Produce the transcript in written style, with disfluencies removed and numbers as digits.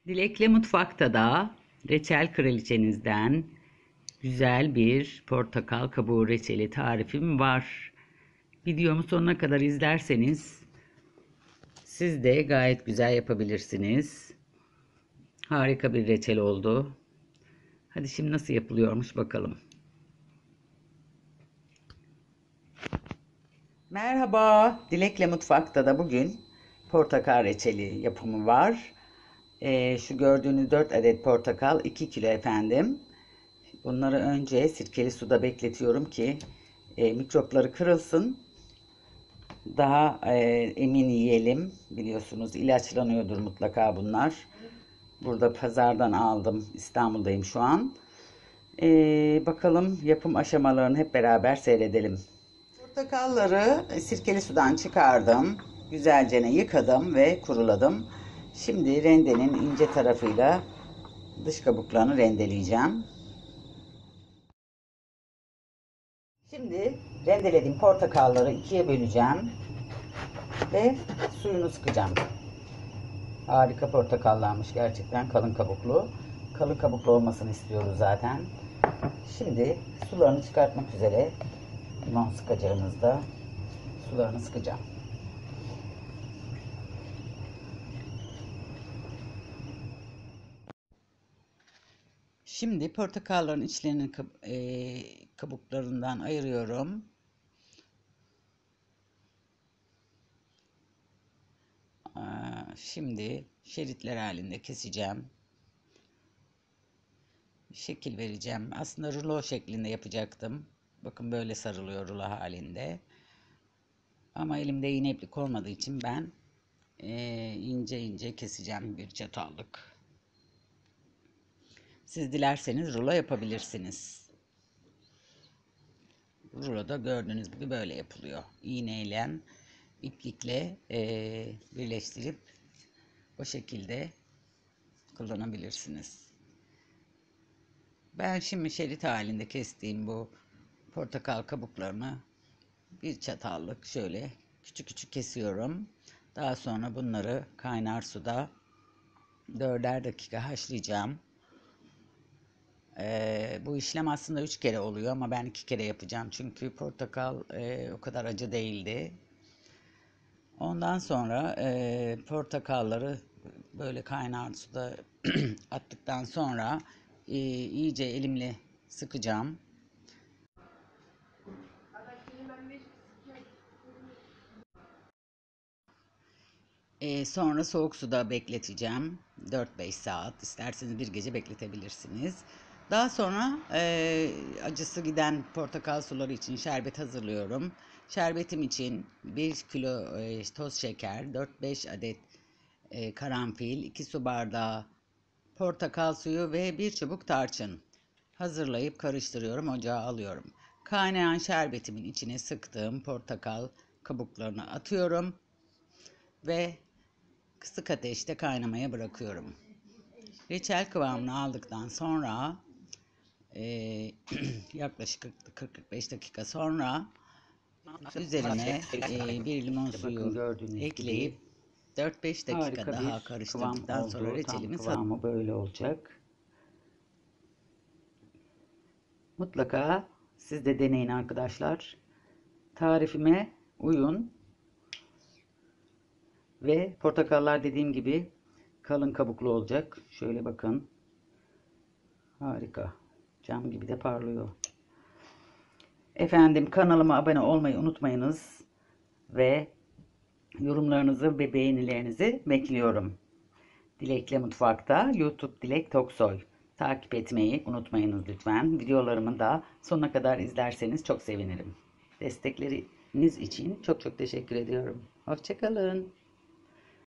Dilek'le mutfakta da reçel kraliçenizden güzel bir portakal kabuğu reçeli tarifim var. Videomu sonuna kadar izlerseniz siz de gayet güzel yapabilirsiniz. Harika bir reçel oldu. Hadi şimdi nasıl yapılıyormuş bakalım. Merhaba, Dilek'le mutfakta da bugün portakal reçeli yapımı var. Şu gördüğünüz 4 adet portakal 2 kilo efendim. Bunları önce sirkeli suda bekletiyorum ki mikropları kırılsın. Daha emin yiyelim. Biliyorsunuz ilaçlanıyordur mutlaka bunlar. Burada pazardan aldım. İstanbul'dayım şu an. Bakalım yapım aşamalarını hep beraber seyredelim. Portakalları sirkeli sudan çıkardım. Güzelce yıkadım ve kuruladım. Şimdi rendenin ince tarafıyla dış kabuklarını rendeleyeceğim. Şimdi rendelediğim portakalları ikiye böleceğim ve suyunu sıkacağım. Harika portakallarmış gerçekten, kalın kabuklu. Kalın kabuklu olmasını istiyoruz zaten. Şimdi sularını çıkartmak üzere limon sıkacağımızda sularını sıkacağım. Şimdi portakalların içlerini kabuklarından ayırıyorum. Şimdi şeritler halinde keseceğim. Şekil vereceğim. Aslında rulo şeklinde yapacaktım. Bakın böyle sarılıyor rulo halinde. Ama elimde iğne iplik olmadığı için ben ince ince keseceğim bir çatallık. Siz dilerseniz rulo yapabilirsiniz. Rulo da gördüğünüz gibi böyle yapılıyor. İğneyle, iplikle birleştirip o şekilde kullanabilirsiniz. Ben şimdi şerit halinde kestiğim bu portakal kabuklarını bir çatallık şöyle küçük küçük kesiyorum. Daha sonra bunları kaynar suda 4'er dakika haşlayacağım. Bu işlem aslında 3 kere oluyor ama ben 2 kere yapacağım. Çünkü portakal o kadar acı değildi. Ondan sonra portakalları böyle kaynar suda attıktan sonra iyice elimle sıkacağım. Sonra soğuk suda bekleteceğim. 4-5 saat. İsterseniz bir gece bekletebilirsiniz. Daha sonra acısı giden portakal suları için şerbet hazırlıyorum. Şerbetim için 1 kilo toz şeker, 4-5 adet karanfil, 2 su bardağı portakal suyu ve 1 çubuk tarçın hazırlayıp karıştırıyorum. Ocağa alıyorum. Kaynayan şerbetimin içine sıktığım portakal kabuklarını atıyorum ve kısık ateşte kaynamaya bırakıyorum. Reçel kıvamını aldıktan sonra yaklaşık 40-45 dakika sonra üzerine bir limon suyu ekleyip 4-5 dakika daha karıştırdıktan sonra reçelimiz hazır. Kıvamı böyle olacak. Mutlaka siz de deneyin arkadaşlar. Tarifime uyun. Ve portakallar dediğim gibi kalın kabuklu olacak. Şöyle bakın. Harika. Cam gibi de parlıyor. Efendim, kanalıma abone olmayı unutmayınız. Ve yorumlarınızı ve beğenilerinizi bekliyorum. Dilek'le Mutfak'ta YouTube Dilek Toksoy. Takip etmeyi unutmayınız lütfen. Videolarımı da sonuna kadar izlerseniz çok sevinirim. Destekleriniz için çok çok teşekkür ediyorum. Hoşça kalın.